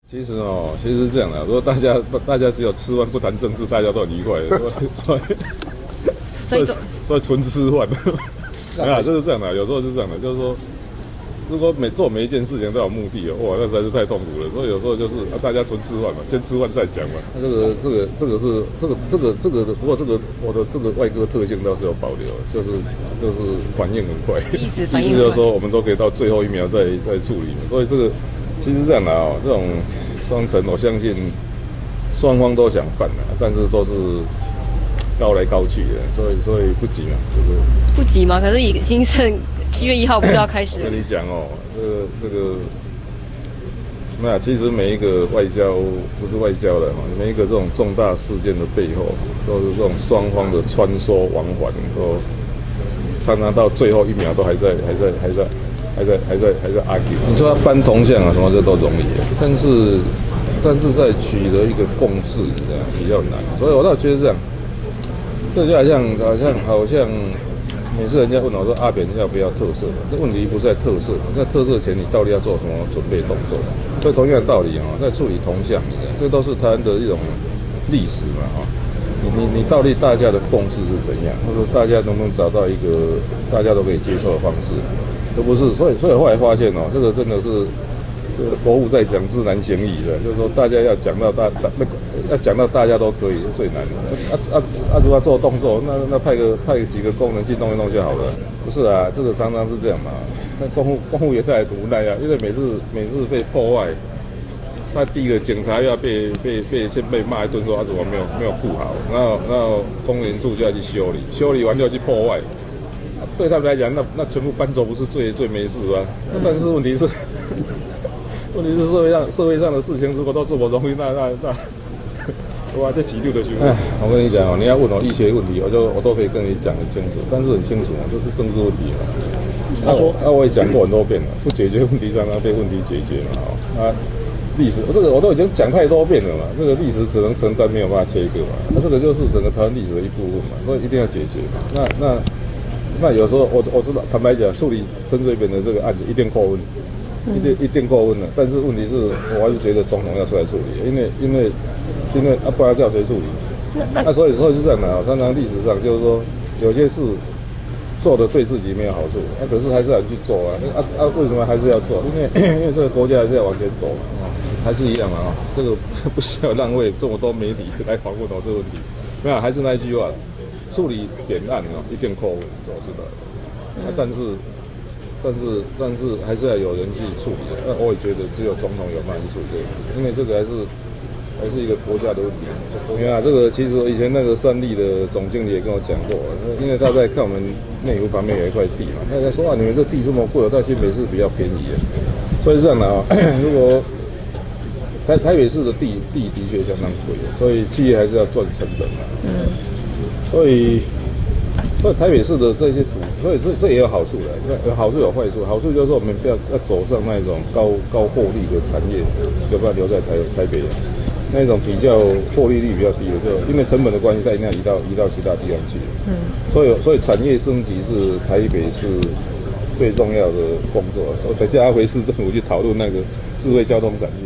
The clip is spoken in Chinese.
其实是这样的，如果大家只有吃饭不谈政治，大家都很愉快的，所以纯吃饭。没有，就是这样的，有时候是这样的，就是说，如果做每一件事情都有目的哇，那实在是太痛苦了。所以有时候就是大家纯吃饭嘛，先吃饭再讲嘛。这个，不过我的这个外科特性倒是有保留，就是反应很快， 意思就是说我们都可以到最后一秒再处理。所以这个其实这样的这种双城，我相信双方都想办的，但是都是高来高去的，所以不急嘛，就是不急嘛。可是已经剩7月1号不就要开始了？ 跟你讲这个，那其实每一个外交不是外交的每一个这种重大事件的背后，都是这种双方的穿梭往返，都常常到最后一秒都还在 argue。你说要搬铜像什么这都容易，但是在取得一个共识比较难，所以我倒觉得这样。这就好像每次人家问我说阿扁要不要特赦，这问题不在特赦，在特赦前你到底要做什么准备动作？所以同样的道理在处理铜像，这都是台湾的一种历史嘛你到底大家的共识是怎样，或者大家能不能找到一个大家都可以接受的方式，而不是所以后来发现这个真的是。国务在讲知难行易的，就是说大家要讲到大家都可以是最难的。如果做动作，那派几个工人去弄一弄就好了。不是啊，这个常常是这样嘛。那公务员太无奈啊，因为每次被破坏，那第一个警察又要先被骂一顿说怎么没有顾好，然后工人处就要去修理完就要去破坏。对他们来讲，那全部搬走不是最没事吗？但是问题是社会上的事情，如果都这么容易，那哇，这起六的凶。我跟你讲你要问我一些问题，我都可以跟你讲很清楚，但是很清楚这是政治问题嘛。我也讲过很多遍了，不解决问题，让它被问题解决嘛。历史这个我都已经讲太多遍了嘛，这个历史只能承担，没有办法切割嘛。这个就是整个台湾历史的一部分嘛，所以一定要解决嘛。那有时候我知道，坦白讲，处理陈水扁的这个案子一定扣分。一定过问了，但是问题是我还是觉得总统要出来处理，因为不然叫谁处理？所以是这样的常常历史上就是说有些事做的对自己没有好处，可是还是要去做为什么还是要做？因为这个国家还是要往前走嘛还是一样嘛这个不需要浪费这么多媒体来访问我这个问题。没有，还是那一句话，处理扁案一定扣分，我知道。但是还是要有人去处理的。我也觉得只有总统有办法处理，因为这个还是一个国家的问题。因为这个其实以前那个三立的总经理也跟我讲过，因为他在看我们内湖旁边有一块地嘛，他在说你们这地这么贵，在新北市比较便宜所以这样的如果台北市的地的确相当贵所以企业还是要赚成本嘛。所以台北市的这些土，所以这也有好处的，有好处有坏处。好处就是说我们不要走上那种高获利的产业，就不要留在台北那种比较获利率比较低的，就因为成本的关系，它一定要移到其他地方去。所以产业升级是台北市最重要的工作。我等下回市政府去讨论那个智慧交通产业。